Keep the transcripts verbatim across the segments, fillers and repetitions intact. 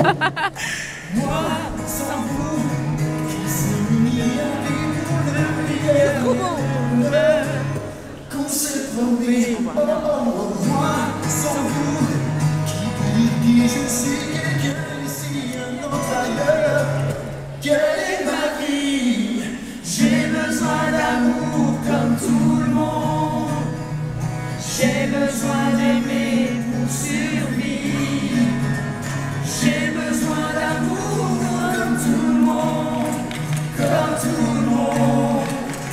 Moi, sans vous, qui s'unit à vivre le meilleur qu'on s'est promis. Oh, oh, moi, sans vous, qui dit je suis quelqu'un ici, un autre ailleurs. Quelle est ma vie? J'ai besoin d'amour comme tout le monde. J'ai besoin d'aimer pour survivre. J'ai besoin d'amour comme tout le monde, comme tout le monde.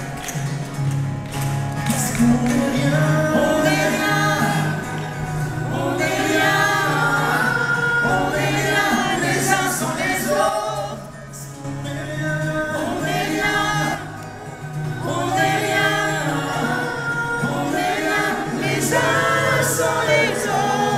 Parce qu'on est rien, on est rien, on est rien, on est rien les uns sans les autres. Parce qu'on est rien, on est rien, on est rien, on est rien les uns sans les autres.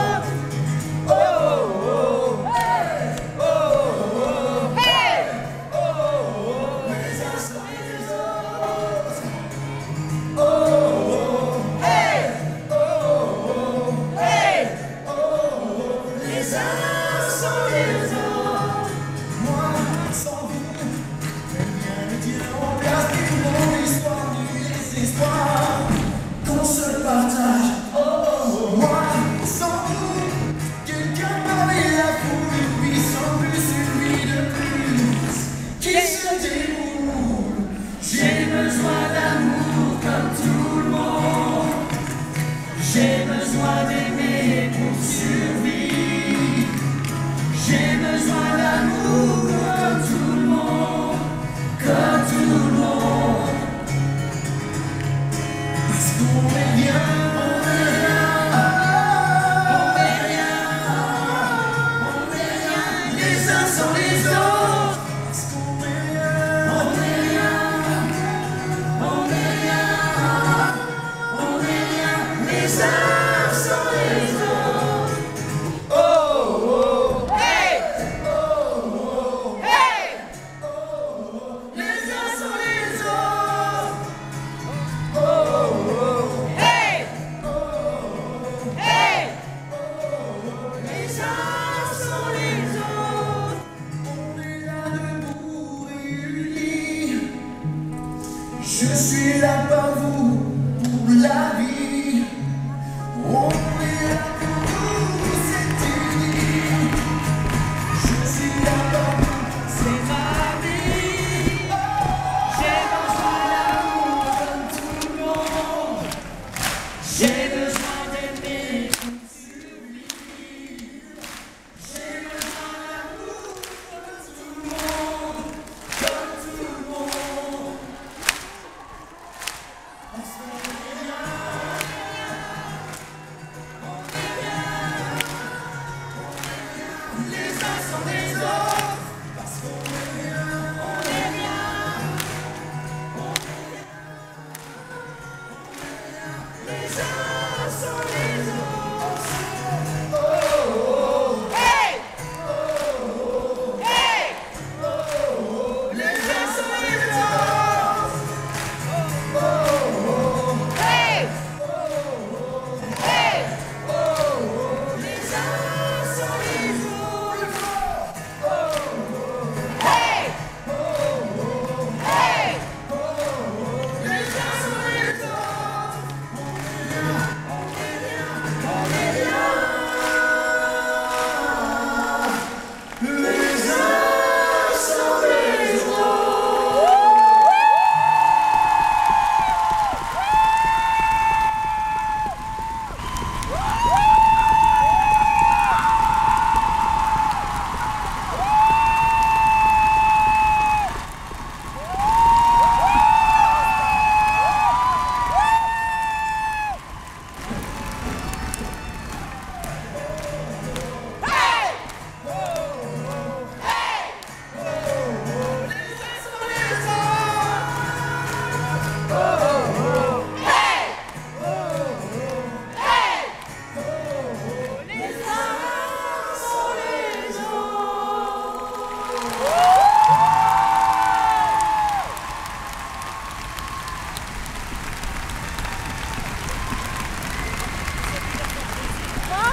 Qu'on se partage, oh, oh, moi, sans vous, quelqu'un m'avait la foule, et puis sans plus, une vie de plus, qui se déroule. J'ai besoin d'amour comme tout le monde, j'ai besoin d'aimer pour survivre, j'ai besoin d'amour comme tout le monde, comme tout le monde. On est rien, on est rien, on est rien, on est rien les uns sans les autres. Parce qu'on est rien, on est rien, on est rien, on est rien les uns sans les autres. Oh oh, hey, oh oh, hey, oh oh, les uns sans les autres. Oh oh. Je suis là par vous pour la vie. On est là pour vous, c'est unis. Je suis là par vous, c'est ma vie. J'ai besoin d'amour comme tout le monde. J'ai besoin d'aimer pour survivre. J'ai besoin d'amour comme tout le monde, comme tout le monde. Les uns sans les autres.